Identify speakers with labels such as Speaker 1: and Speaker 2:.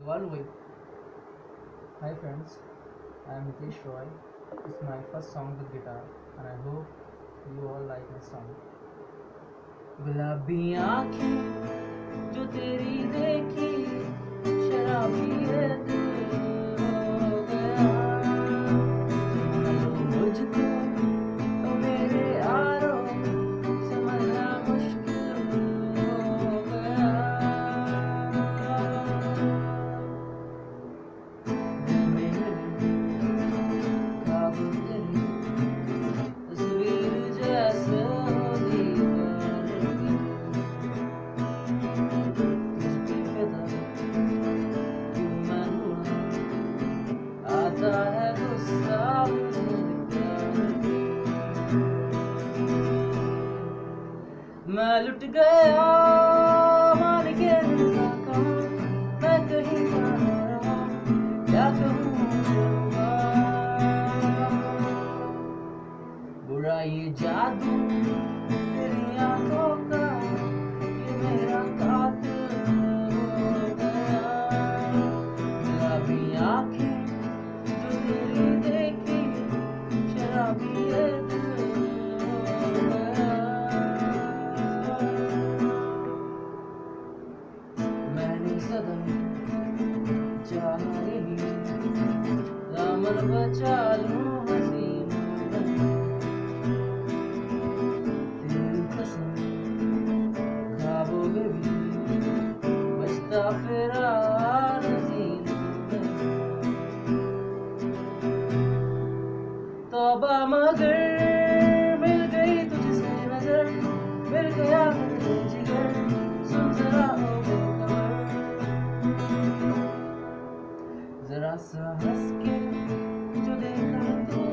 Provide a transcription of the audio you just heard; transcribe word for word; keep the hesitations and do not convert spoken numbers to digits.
Speaker 1: Galway. Hi friends, I am Nitesh Roy. It's my first song with guitar and I hope you all like my song. गुलाबी आँखें जो तेरी देखी शराबी है दिल हो गया मालूम मुझको तो मेरे यारो समझना मुश्किल हो गया दिल में ख्वाब तेरी तस्वीर जैसे दीवार की तुझ पे फिदा क्यों मैं हुआ आता है गुस्सा मुझे प्यार की मैं लुट गया मान के दिल का मैं कहीं जा रहा क्या कहूँ बुरा ये जादू तेरी आंखों का ये मेरा कातिल हो गया गुलाबी आँखें जो तेरी देखी शराबी ये दिल हो गया मैंने सदा चाहा यही दामन बचा लूं हसीनों में तेरी कसम ख्वाबों में भी बचता फिरा नजीरों में तौबा मगर मिल गई तुझसे नजर मिल गया है जिगर सुन जरा ओ बेखबर जरा सा हंस के जो देखा तो